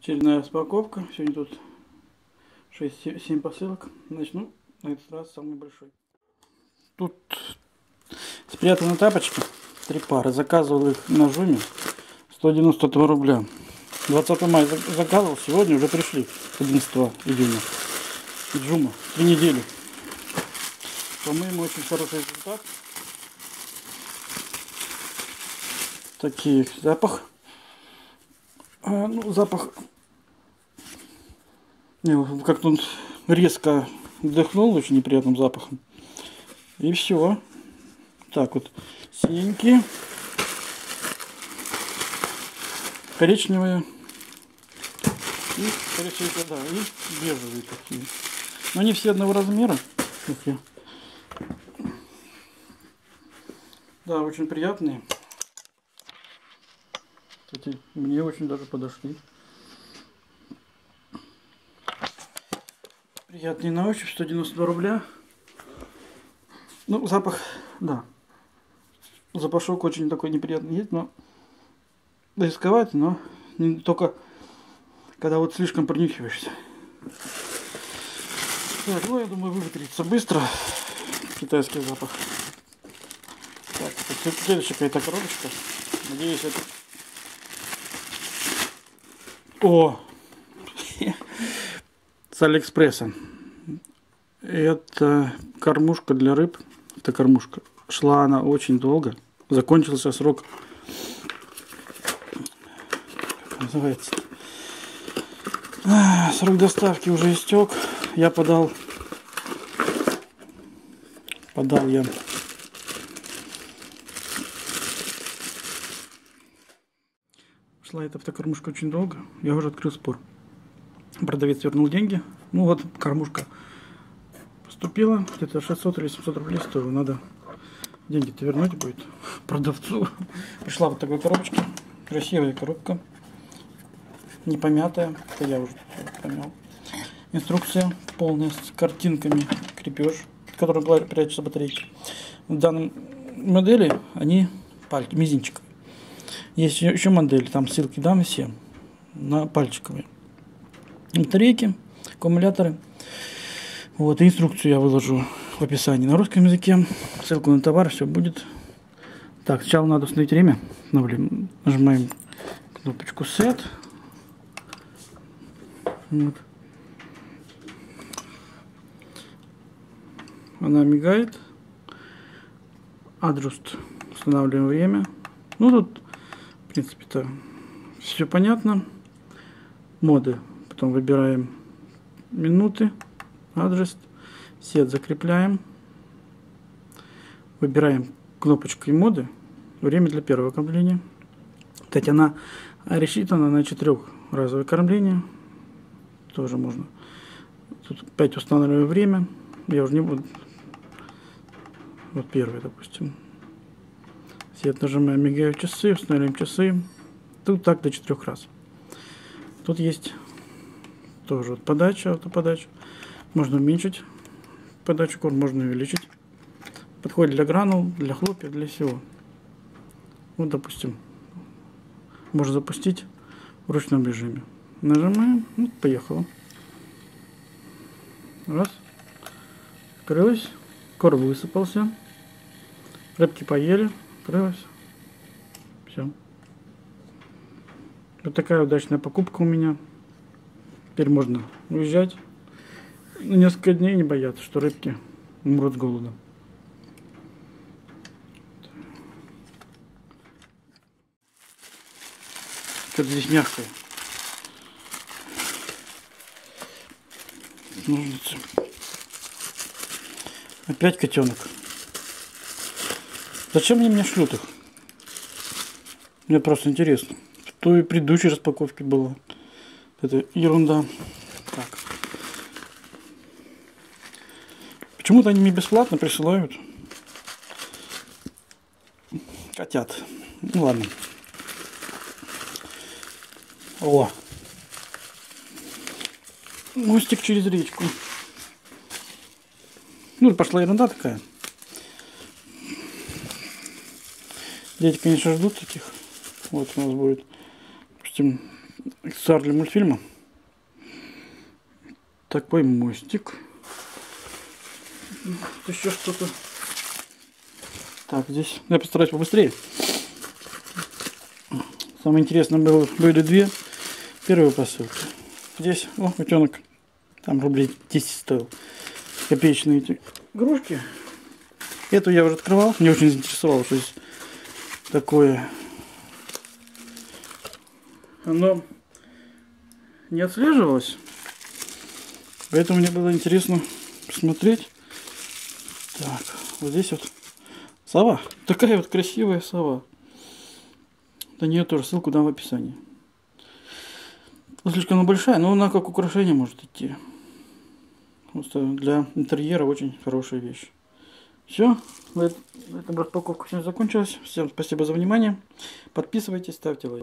Очередная распаковка. Сегодня тут 6-7 посылок. Начну на этот раз самый большой. Тут спрятаны тапочки. 3 пары. Заказывал их на Жуме. 192 рубля. 20 мая заказывал. Сегодня уже пришли. 11 июня. Джума. 3 недели. По-моему, очень хороший результат. Такие запах. Запах. Как-то он резко вдохнул очень неприятным запахом. И все. Так вот. Синенькие. Коричневые. И коричневые, да, и бежевые такие. Но они все одного размера. Да, очень приятные. Кстати, мне очень даже подошли. Приятный на ощупь, 192 рубля. Ну, запах, да. Запашок очень такой неприятный есть, но рисковать, но не только когда вот слишком принюхиваешься. Так, ну я думаю, выветрится быстро китайский запах. Так, следующая какая-то коробочка. Надеюсь, это... О! С Алиэкспресса. Это кормушка для рыб. Это кормушка. Шла она очень долго. Закончился срок. Как называется? Срок доставки уже истек. Я подал я. Шла эта автокормушка очень долго. Я уже открыл спор. Продавец вернул деньги. Ну вот, кормушка поступила. Где-то 600 или 700 рублей стоило. Надо деньги-то вернуть будет продавцу. Пришла вот такой коробочка. Красивая коробка. Не помятая. Это я уже помял. Инструкция полная с картинками. Крепеж, в котором прячутся батарейки. В данной модели они мизинчиковые. Есть еще модели. Там ссылки дам все на пальчиковые. Батарейки, аккумуляторы. Вот, инструкцию я выложу в описании на русском языке. Ссылку на товар, все будет. Так, сначала надо установить время. Нажимаем кнопочку Set. Вот. Она мигает. Adjust. Устанавливаем время. Ну, тут, в принципе-то, все понятно. Моды. Потом выбираем минуты, адрес, сет закрепляем, выбираем кнопочкой моды, время для первого кормления. Кстати, она рассчитана на 4-разовое кормление, тоже можно. Тут опять устанавливаем время, я уже не буду. Вот первый, допустим. Сет нажимаем, мигают часы, устанавливаем часы. Тут так до 4 раз. Тут есть тоже вот подача, автоподача. Можно уменьшить подачу корм, можно увеличить. Подходит для гранул, для хлопьев, для всего. Вот, допустим, можно запустить в ручном режиме. Нажимаем, вот, поехало. Раз. Открылось. Корм высыпался. Рыбки поели. Открылось. Все. Вот такая удачная покупка у меня. Теперь можно уезжать. Несколько дней не бояться, что рыбки умрут с голода. Что-то здесь мягкое. Ножницы. Опять котенок. Зачем они мне шлют их? Мне просто интересно. В той предыдущей распаковке было. Это ерунда. Так. Почему-то они мне бесплатно присылают котят. Ну ладно. О! Мостик через речку. Ну, пошла ерунда такая. Дети, конечно, ждут таких. Вот у нас будет, допустим, аксессуар для мультфильма. Такой мостик. Еще что-то. Так, здесь я постараюсь побыстрее. Самое интересное было, были две первые посылки. Здесь, утенок, там рублей 10 стоил. Копеечные эти игрушки. Эту я уже открывал, мне очень заинтересовало, что здесь такое. Оно не отслеживалось, поэтому мне было интересно посмотреть. Так, вот здесь вот сова, такая вот красивая сова. На нее тоже ссылку дам в описании. Слишком она большая, но она как украшение может идти. Просто для интерьера очень хорошая вещь. Все, на этом распаковка сегодня закончилась. Всем спасибо за внимание. Подписывайтесь, ставьте лайк.